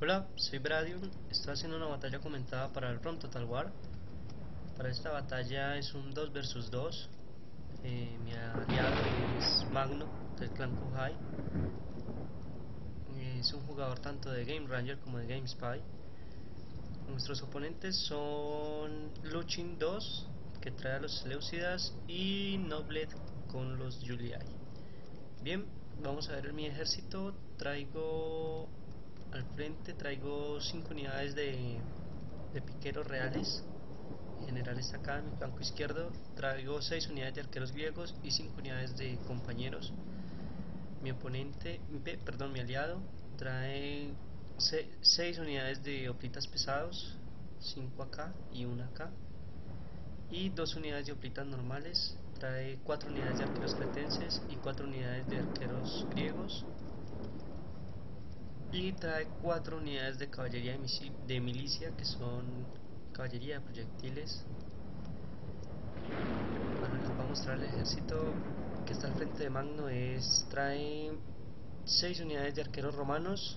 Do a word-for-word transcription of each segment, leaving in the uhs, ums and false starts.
Hola, soy Bradion, estoy haciendo una batalla comentada para el Rome Total War. Para esta batalla es un dos versus dos. Eh, mi aliado es Magno, del clan Kuhai. Eh, es un jugador tanto de Game Ranger como de Game Spy. Nuestros oponentes son Luchin dos, que trae a los Seleucidas, y Noblet con los Julii. Bien, vamos a ver mi ejército. Traigo al frente, traigo cinco unidades de, de piqueros reales. El general está acá en mi flanco izquierdo. Traigo seis unidades de arqueros griegos y cinco unidades de compañeros. Mi oponente, perdón, mi aliado trae seis unidades de hoplitas pesados, cinco acá y una acá, y dos unidades de hoplitas normales. Trae cuatro unidades de arqueros cretenses y cuatro unidades de arqueros griegos, y trae cuatro unidades de caballería de milicia, que son caballería de proyectiles. Bueno, les voy a mostrar el ejército que está al frente de Magno. Es, trae seis unidades de arqueros romanos,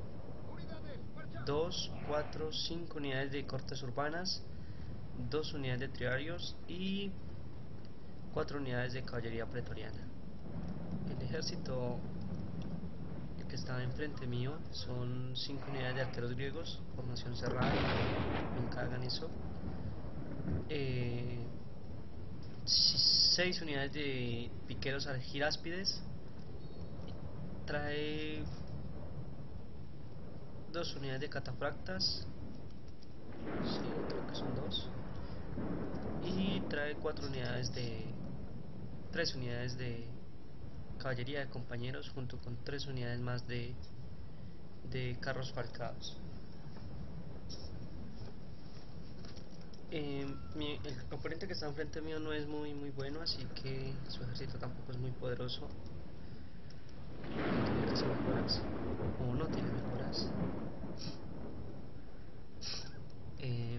dos, cuatro, cinco unidades de cortes urbanas, dos unidades de triarios y cuatro unidades de caballería pretoriana. El ejército que está enfrente mío son cinco unidades de arqueros griegos, formación cerrada, nunca hagan eso. Eh, seis unidades de piqueros giráspides. Trae dos unidades de catafractas, sí, creo que son dos, y trae cuatro unidades de tres unidades de caballería de compañeros, junto con tres unidades más de de carros falcados. Eh, mi, el oponente que está enfrente mío no es muy muy bueno, así que su ejército tampoco es muy poderoso. No tiene casi mejoras, o no tiene mejoras. Eh,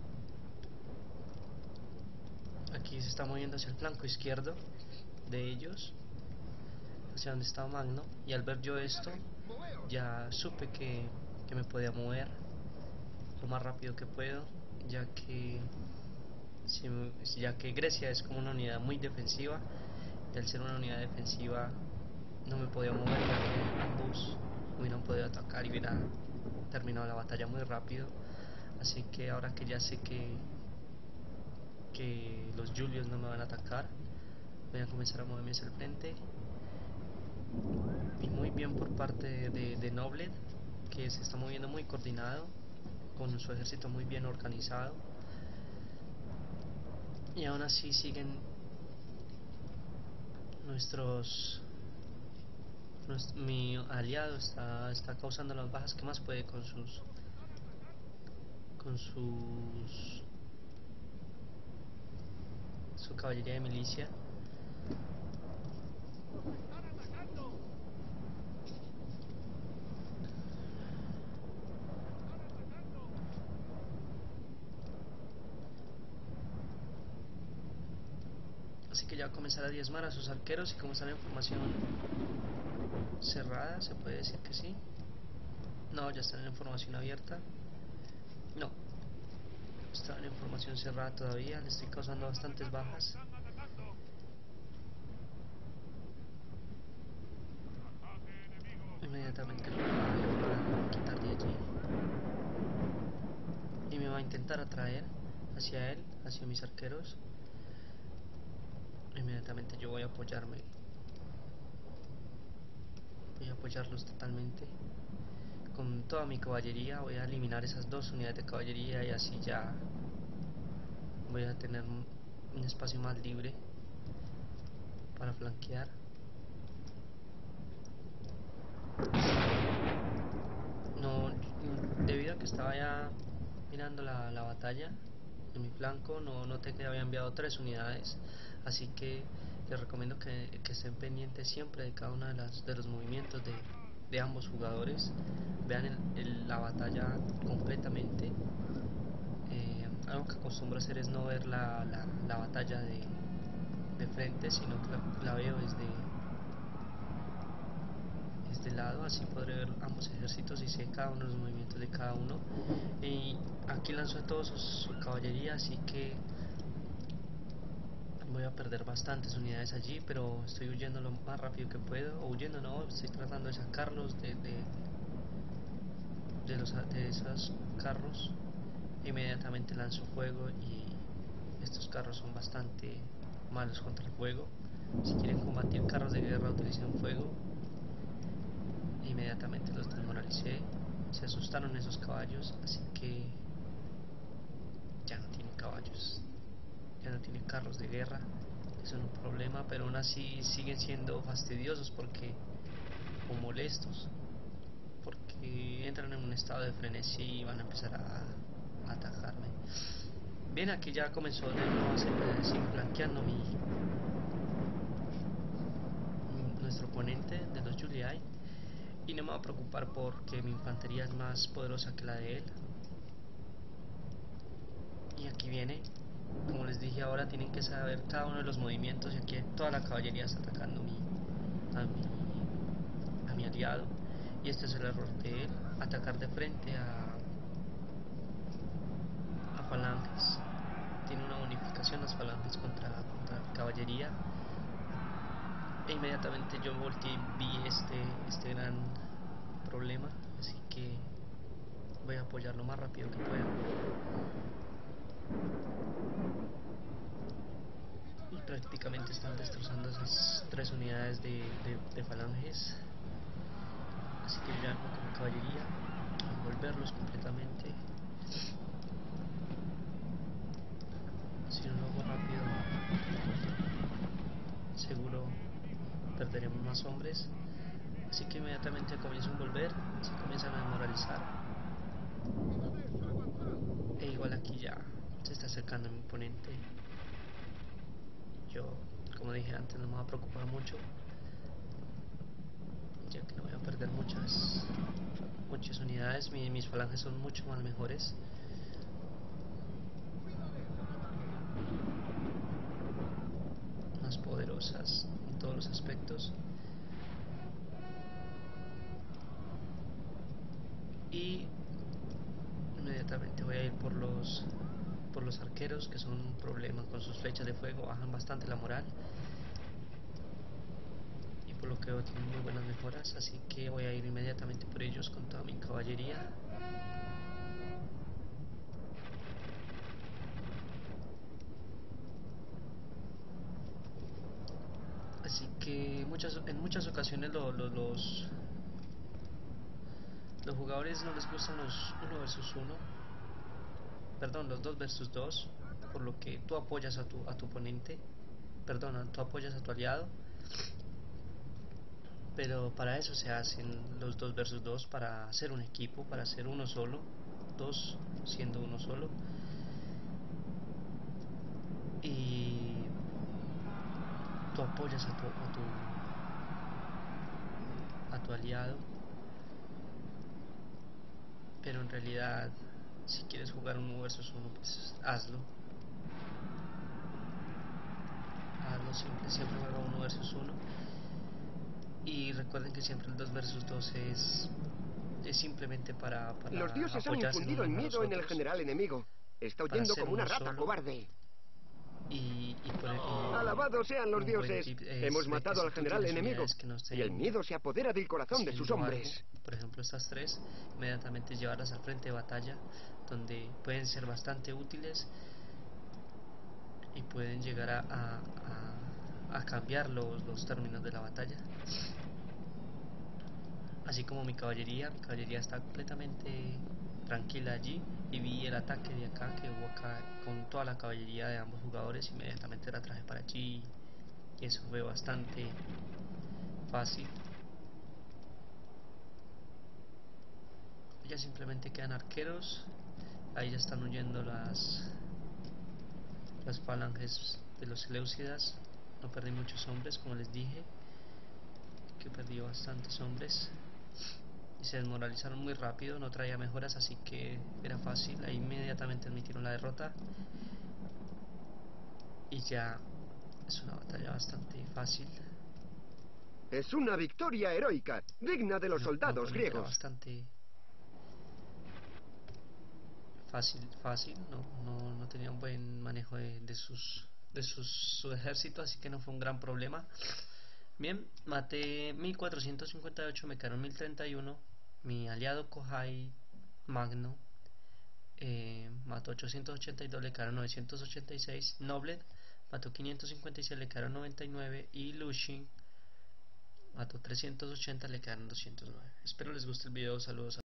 aquí se está moviendo hacia el flanco izquierdo de ellos, hacia donde está Magno, y al ver yo esto ya supe que, que me podía mover lo más rápido que puedo, ya que si, ya que Grecia es como una unidad muy defensiva, y al ser una unidad defensiva no me podía mover, ya que ambos hubieran podido atacar y hubiera terminado la batalla muy rápido. Así que ahora que ya sé que que los Julios no me van a atacar, voy a comenzar a moverme hacia el frente. Y muy bien por parte de, de, de Noblet, que se está moviendo muy coordinado, con su ejército muy bien organizado. Y aún así siguen nuestros, nuestro, mi aliado está, está causando las bajas que más puede con sus con sus su caballería de milicia. Así que ya va a comenzar a diezmar a sus arqueros, y como están en formación cerrada, se puede decir que sí. No, ya están en formación abierta. No, están en formación cerrada todavía. Le estoy causando bastantes bajas. Inmediatamente los va, los va a quitar de allí, y me va a intentar atraer hacia él, hacia mis arqueros. Inmediatamente yo voy a apoyarme, voy a apoyarlos totalmente con toda mi caballería. Voy a eliminar esas dos unidades de caballería, y así ya voy a tener un espacio más libre para flanquear. No, debido a que estaba ya mirando la, la batalla en mi flanco, no noté que había enviado tres unidades, así que les recomiendo que, que estén pendientes siempre de cada uno de, las, de los movimientos de, de ambos jugadores. Vean el, el, la batalla completamente. Eh, algo que acostumbro a hacer es no ver la, la, la batalla de, de frente, sino que la, la veo desde, es de lado, así podré ver ambos ejércitos y sé cada uno de los movimientos de cada uno. Y aquí lanzó a todos su, su caballería, así que voy a perder bastantes unidades allí, pero estoy huyendo lo más rápido que puedo. O huyendo no, estoy tratando de sacarlos de, de, de, los, de esos carros. Inmediatamente lanzo fuego y estos carros son bastante malos contra el fuego. Si quieren combatir carros de guerra utilicen fuego. Inmediatamente los desmoralicé. Se asustaron esos caballos, así que ya no tienen caballos, ya no tienen carros de guerra. Eso no es un problema, pero aún así siguen siendo fastidiosos porque o molestos, porque entran en un estado de frenesí y van a empezar a, a atacarme. Bien, aquí ya comenzó de nuevo a seguir flanqueando mi, mi, nuestro oponente de los Juliai, y no me va a preocupar porque mi infantería es más poderosa que la de él. Y aquí viene, como les dije, ahora tienen que saber cada uno de los movimientos, y aquí toda la caballería está atacando mi, a, mi, a mi aliado, y este es el error de él, atacar de frente a, a falanges. Tiene una bonificación las falanges contra, contra caballería, e inmediatamente yo volteé y vi este, este gran problema, así que voy a apoyar lo más rápido que pueda. Y prácticamente están destrozando esas tres unidades de, de, de falanges, así que yo ya enfoco mi caballería a envolverlos completamente. Si no lo hago rápido, seguro perderemos más hombres, así que inmediatamente comienzo a envolver, se comienzan a desmoralizar, e igual aquí ya se está acercando mi oponente. Yo, como dije antes, no me va a preocupar mucho, ya que no voy a perder muchas muchas unidades. Mi, mis falanges son mucho más mejores. Más poderosas en todos los aspectos. Y inmediatamente voy a ir por los por los arqueros, que son un problema con sus flechas de fuego, bajan bastante la moral, y por lo que veo tienen muy buenas mejoras, así que voy a ir inmediatamente por ellos con toda mi caballería. Así que muchas, en muchas ocasiones lo, lo, los los jugadores no les gustan los uno versus uno, perdón, los dos versus dos, por lo que tú apoyas a tu, a tu oponente, perdón, tú apoyas a tu aliado, pero para eso se hacen los dos versus dos, para hacer un equipo, para hacer uno solo, dos siendo uno solo, y tú apoyas a tu, a tu, a tu aliado, pero en realidad si quieres jugar uno versus uno, pues hazlo. Hazlo siempre, siempre juega uno versus uno. Y recuerden que siempre el dos versus dos es, es simplemente para, Los para dioses han apoyarse infundido unos el a los miedo en el otros, general enemigo. Está para huyendo ser como una uno rata, solo. cobarde. Y, y, por, y Alabados sean los un buen dioses. tip Hemos es ver que matado si al tú general tienes enemigo. unidades que no Y el estén miedo se apodera del corazón de sus haciendo algo, hombres. por ejemplo estas tres, inmediatamente llevarlas al frente de batalla, donde pueden ser bastante útiles y pueden llegar a, a, a, a cambiar los, los términos de la batalla. Así como mi caballería, mi caballería está completamente tranquila allí, y vi el ataque de acá que hubo acá con toda la caballería de ambos jugadores. Inmediatamente la traje para allí y eso fue bastante fácil. Ya simplemente quedan arqueros, ahí ya están huyendo las las falanges de los Seleucidas. No perdí muchos hombres, como les dije, que perdí bastantes hombres. Y se desmoralizaron muy rápido, no traía mejoras, así que era fácil. Ahí inmediatamente admitieron la derrota y ya es una batalla bastante fácil. Es una victoria heroica, digna de los El- el soldados oponente era griegos. bastante fácil, fácil, no, no, no tenía un buen manejo de, de sus de sus, su ejército, así que no fue un gran problema. Bien, maté mil cuatrocientos cincuenta y ocho, me quedaron mil treinta y uno. Mi aliado Kohai Magno eh, mató ochocientos ochenta y dos, le quedaron novecientos ochenta y seis. Noblet mató quinientos cincuenta y seis, le quedaron noventa y nueve. Y Lushin mató trescientos ochenta, le quedaron doscientos nueve. Espero les guste el video, saludos a